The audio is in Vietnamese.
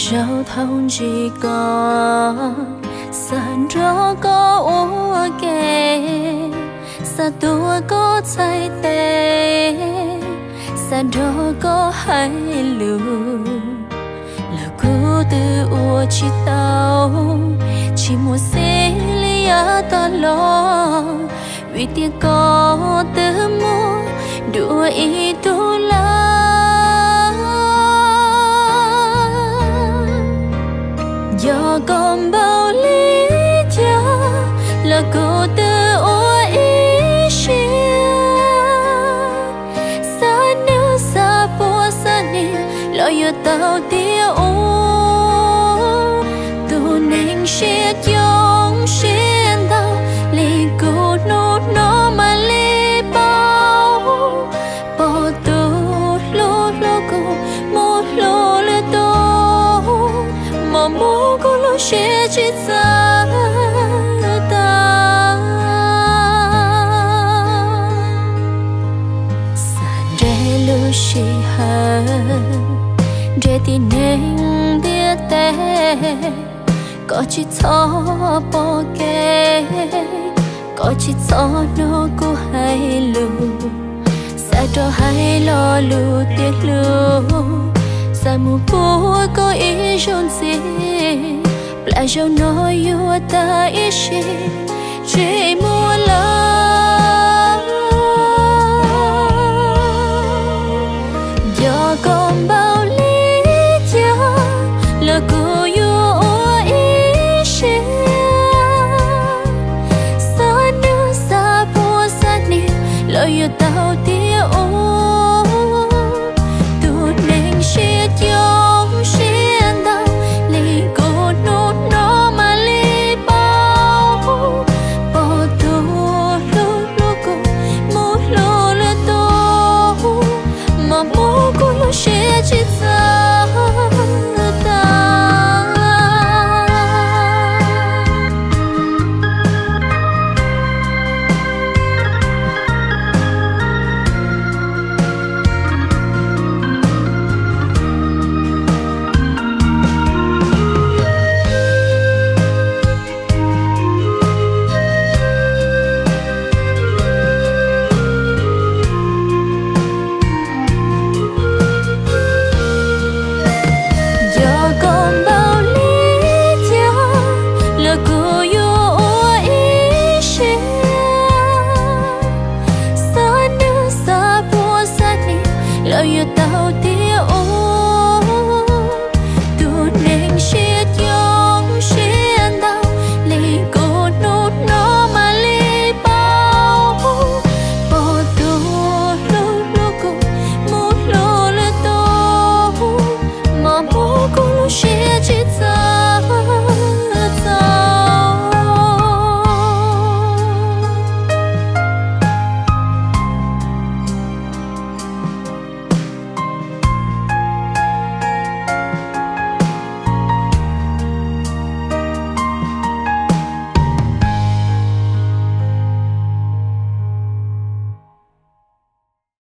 rau thông chỉ có sàn gió có uống kề sa tua có say tê sàn gió có hai lù là cô từ uo chỉ tao chỉ một xí lia ta lo vì tiếng có từ mua đùa ý tu la do còn bao lý do là cô từ ua ý xia xa nước xa bố xa nè lo yêu tao tiêu tu nên xia giống xia tao lì cô nốt nó mà lì bao bỏ tu lô lô cô một lô lê tô mà mô cô lô xia chỉ xa ta sàn rê lô xì hà rê tì nên biết tê có chỉ cho bỏ kê có chỉ cho nó cô hay lù xa cho hay lo lù tiếc lù xa mù bùa có ý rôn gì lại cho nó yêu ta ý gì chỉ mua lắm do còn bao lý do là cô yêu ý gì xa nước xa bùa xa nè lo yêu tao tiêu tu nên xia giống xia tao lì cô nốt nó mà lì bao bỏ tu lô lô cô một lô lê tô mà mô cô lô xia chỉ xa ta you